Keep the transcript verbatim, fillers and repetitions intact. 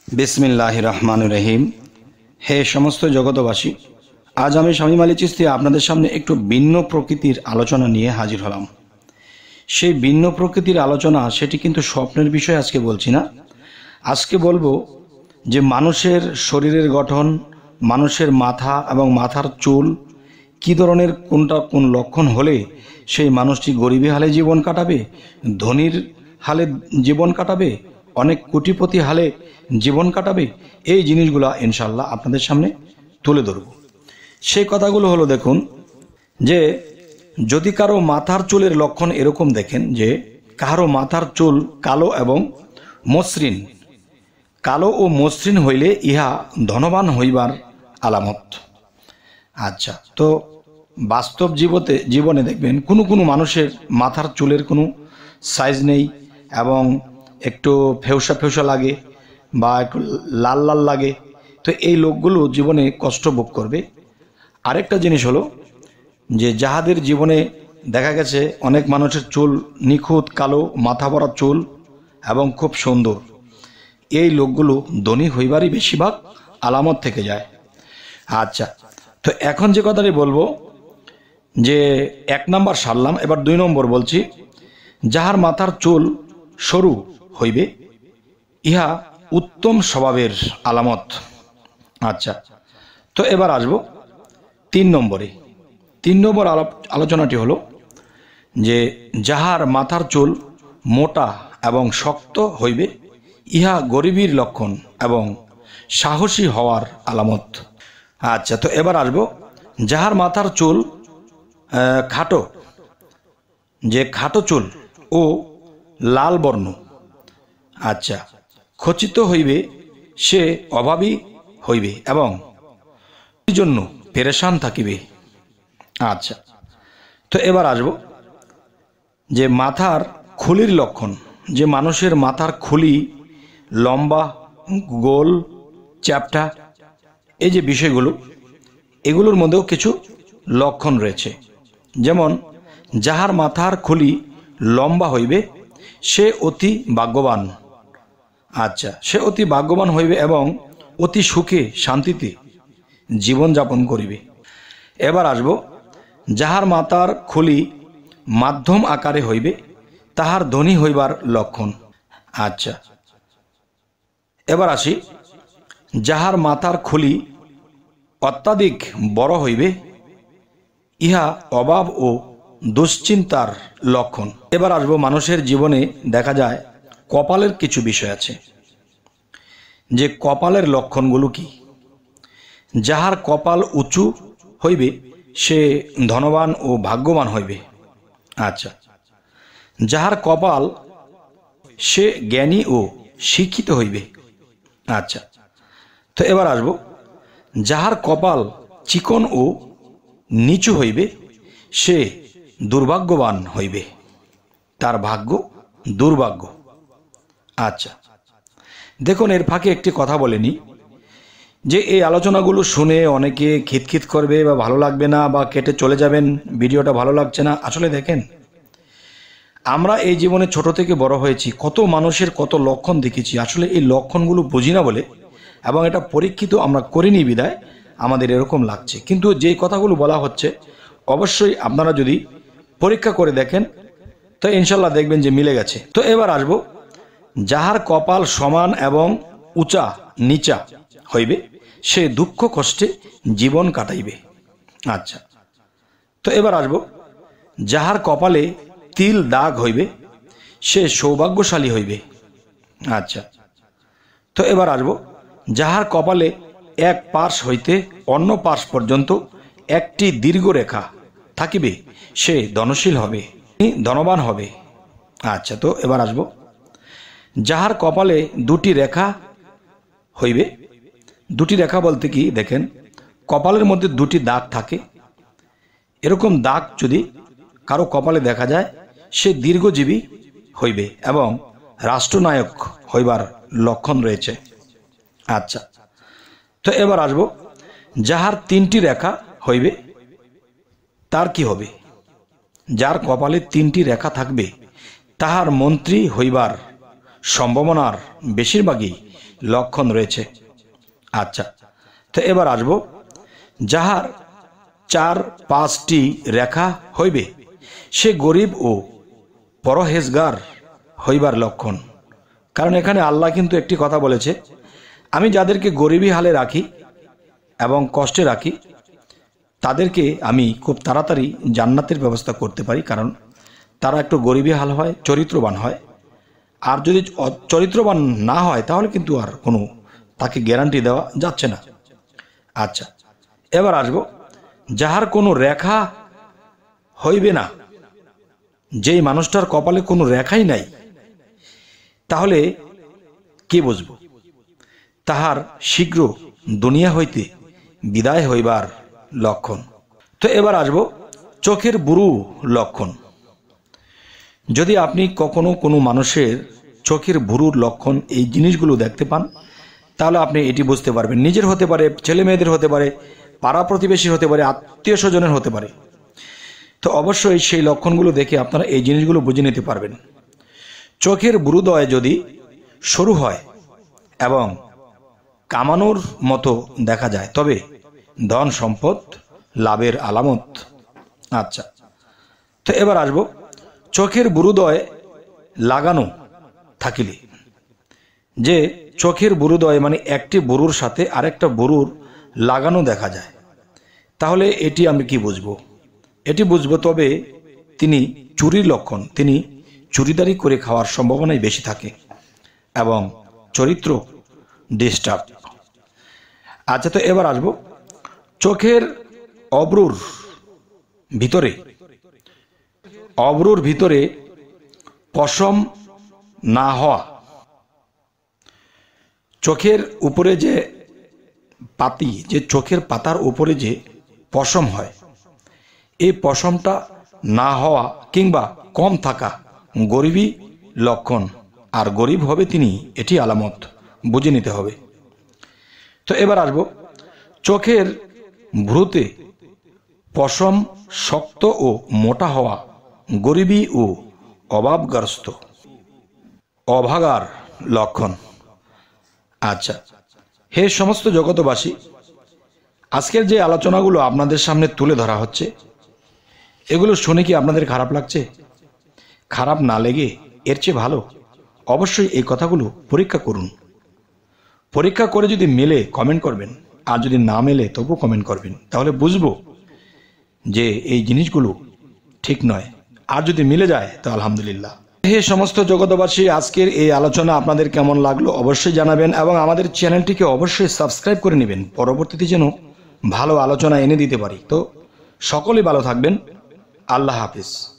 बिस्मिल्लाहिर रहमानिर रहीम। हे समस्त जगतबासी, आज आमी शामीम आली चिश्ती आपनादेर सामने एकटु भिन्न प्रकृतिर आलोचना निये हाजिर हलाम। सेई भिन्न प्रकृतिर आलोचना सेटी किन्तु स्वप्नेर विषय आजके बोलछि ना। आजके बोलबो जे मानुषेर शरीरेर गठन, मानुषेर माथा एबं माथार चुल कि धरनेर कोनटा कोन लक्षण होले सेई मानुषटी गरीबी हाले जीवन काटाबे, धनीर हाले जीवन काटाबे, अनेक कोटिपति हाले जीवन काटाबे, এই জিনিসগুলো ইনশাআল্লাহ আপনাদের সামনে তুলে ধরব। সেই কথাগুলো হলো, দেখুন যে যদি কারো মাথার চুলের লক্ষণ এরকম দেখেন যে কারো মাথার চুল কালো এবং মসৃণ, কালো ও মসৃণ হইলে ইহা ধনবান হইবার আলামত। আচ্ছা, তো বাস্তব জীবতে জীবনে দেখবেন কোনো কোনো মানুষের মাথার চুলের কোনো সাইজ নেই এবং একটু ফেউসা ফেউসা লাগে বা একটু লাল লাল লাগে, তো এই লোকগুলো জীবনে কষ্ট ভোগ করবে। আরেকটা জিনিস হলো যে যাহাদের জীবনে দেখা গেছে অনেক মানুষের চুল নিখুঁত কালো, মাথা ভরা চুল এবং খুব সুন্দর, এই লোকগুলো ধনী হইবারই বেশিরভাগ আলামত থেকে যায়। আচ্ছা, তো এখন যে কথাটি বলবো যে এক নম্বর সারলাম, এবার দুই নম্বর বলছি। যাহার মাথার চুল সরু হইবে ইহা উত্তম স্বভাবের আলামত। আচ্ছা, তো এবার আসব তিন নম্বরে। তিন নম্বর আলোচনাটি হলো যে যাহার মাথার চুল মোটা এবং শক্ত হইবে ইহা গরিবীর লক্ষণ এবং সাহসী হওয়ার আলামত। আচ্ছা, তো এবার আসব যাহার মাথার চুল খাটো, যে খাটো চুল ও লাল বর্ণ, আচ্ছা, খচিত হইবে সে অভাবী হইবে এবং জন্য পেরেশান থাকিবে। আচ্ছা, তো এবার আসব যে মাথার খুলির লক্ষণ, যে মানুষের মাথার খুলি লম্বা, গোল, চ্যাপ্টা, এই যে বিষয়গুলো, এগুলোর মধ্যেও কিছু লক্ষণ রয়েছে। যেমন যাহার মাথার খুলি লম্বা হইবে সে অতি ভাগ্যবান। আচ্ছা, সে অতি ভাগ্যবান হইবে এবং অতি সুখে শান্তিতে জীবনযাপন করিবে। এবার আসব যাহার মাথার খুলি মাধ্যম আকারে হইবে তাহার ধনী হইবার লক্ষণ। আচ্ছা, এবার আসি যাহার মাথার খুলি অত্যাধিক বড় হইবে ইহা অভাব ও দুশ্চিন্তার লক্ষণ। এবার আসবো মানুষের জীবনে দেখা যায় কপালের কিছু বিষয় আছে, যে কপালের লক্ষণগুলো কি। যাহার কপাল উঁচু হইবে সে ধনবান ও ভাগ্যবান হইবে। আচ্ছা, যাহার কপাল সে জ্ঞানী ও শিক্ষিত হইবে। আচ্ছা, তো এবার আসবো যাহার কপাল চিকন ও নিচু হইবে সে দুর্ভাগ্যবান হইবে, তার ভাগ্য দুর্ভাগ্য। আচ্ছা, দেখুন এর ফাঁকে একটি কথা বলেনি যে এই আলোচনাগুলো শুনে অনেকে খিতখিত করবে বা ভালো লাগবে না বা কেটে চলে যাবেন, ভিডিওটা ভালো লাগছে না। আসলে দেখেন, আমরা এই জীবনে ছোট থেকে বড় হয়েছি, কত মানুষের কত লক্ষণ দেখেছি, আসলে এই লক্ষণগুলো বুঝি না বলে এবং এটা পরীক্ষিত আমরা করিনি বিদায় আমাদের এরকম লাগছে। কিন্তু যে কথাগুলো বলা হচ্ছে অবশ্যই আপনারা যদি পরীক্ষা করে দেখেন তো ইনশাল্লাহ দেখবেন যে মিলে গেছে। তো এবার আসব যাহার কপাল সমান এবং উঁচা নিচা হইবে সে দুঃখ কষ্টে জীবন কাটাইবে। আচ্ছা, তো এবার আসব যাহার কপালে তিল দাগ হইবে সে সৌভাগ্যশালী হইবে। আচ্ছা, তো এবার আসব যাহার কপালে এক পাশ হইতে অন্য পাশ পর্যন্ত একটি দীর্ঘ রেখা থাকিবে সে ধনশীল হবে, ধনবান হবে। আচ্ছা, তো এবার আসব যাহার কপালে দুটি রেখা হইবে। দুটি রেখা বলতে কি, দেখেন কপালের মধ্যে দুটি দাগ থাকে, এরকম দাগ যদি কারো কপালে দেখা যায় সে দীর্ঘজীবী হইবে এবং রাষ্ট্রনায়ক হইবার লক্ষণ রয়েছে। আচ্ছা, তো এবার আসব যাহার তিনটি রেখা হইবে তার কি হবে। যার কপালে তিনটি রেখা থাকবে তাহার মন্ত্রী হইবার সম্ভাবনার বেশিরভাগই লক্ষণ রয়েছে। আচ্ছা, তো এবার আসব, যাহার চার পাঁচটি রেখা হইবে সে গরিব ও পরহেজগার হইবার লক্ষণ। কারণ এখানে আল্লাহ কিন্তু একটি কথা বলেছে, আমি যাদেরকে গরিবী হালে রাখি এবং কষ্টে রাখি তাদেরকে আমি খুব তাড়াতাড়ি জান্নাতের ব্যবস্থা করতে পারি, কারণ তারা একটু গরিবী হাল হয়, চরিত্রবান হয়। আর যদি চরিত্রবান না হয় তাহলে কিন্তু আর কোনো তাকে গ্যারান্টি দেওয়া যাচ্ছে না। আচ্ছা, এবার আসব, যাহার কোনো রেখা হইবে না, যেই মানুষটার কপালে কোনো রেখাই নাই, তাহলে কি বুঝব? তাহার শীঘ্র দুনিয়া হইতে বিদায় হইবার লক্ষণ। তো এবার আসব চোখের বুরু লক্ষণ। যদি আপনি কখনো কোনো মানুষের চোখের বুরুর লক্ষণ এই জিনিসগুলো দেখতে পান, তাহলে আপনি এটি বুঝতে পারবেন। নিজের হতে পারে, ছেলে মেয়েদের হতে পারে, পাড়া প্রতিবেশীর হতে পারে, আত্মীয় স্বজনের হতে পারে। তো অবশ্যই সেই লক্ষণগুলো দেখে আপনারা এই জিনিসগুলো বুঝে নিতে পারবেন। চোখের বুরুদয় যদি সরু হয় এবং কামানোর মতো দেখা যায় তবে ধন সম্পদ লাভের আলামত। আচ্ছা, তো এবার আসব, চোখের বুরুদয় লাগানো থাকিলে, যে চোখের বুরুদয় মানে একটি বুরুর সাথে আরেকটা বুরুর লাগানো দেখা যায়, তাহলে এটি আমি কি বুঝবো? এটি বুঝবো তবে তিনি চুরির লক্ষণ, তিনি চুরিদারি করে খাওয়ার সম্ভাবনাই বেশি থাকে এবং চরিত্র ডিস্টার্ব। আচ্ছা, তো এবার আসব, চোখের অব্রুর ভিতরে অব্রুর ভিতরে পশম না হওয়া, চোখের উপরে যে পাতি, যে চোখের পাতার উপরে যে পশম হয়, এই পশমটা না হওয়া কিংবা কম থাকা গরিবী লক্ষণ। আর গরিব হবে তিনি, এটি আলামত, বুঝে নিতে হবে। তো এবার আসব, চোখের ভ্রুতে পশম শক্ত ও মোটা হওয়া গরিবী ও অভাবগ্রস্ত অভাগার লক্ষণ। আচ্ছা, হে সমস্ত জগতবাসী, আজকের যে আলোচনাগুলো আপনাদের সামনে তুলে ধরা হচ্ছে, এগুলো শুনে কি আপনাদের খারাপ লাগছে? খারাপ না লেগে এর চেয়ে ভালো অবশ্যই এই কথাগুলো পরীক্ষা করুন। পরীক্ষা করে যদি মেলে কমেন্ট করবেন, আর যদি না মেলে তবু কমেন্ট করবেন, তাহলে বুঝবো যে এই জিনিসগুলো ঠিক নয়। আর যদি মিলে যায় তো আলহামদুলিল্লাহ। হে সমস্ত জগতবাসী, আজকের এই আলোচনা আপনাদের কেমন লাগলো অবশ্যই জানাবেন এবং আমাদের চ্যানেলটিকে অবশ্যই সাবস্ক্রাইব করে নেবেন, পরবর্তীতে যেন ভালো আলোচনা এনে দিতে পারি। তো সকলেই ভালো থাকবেন। আল্লাহ হাফিজ।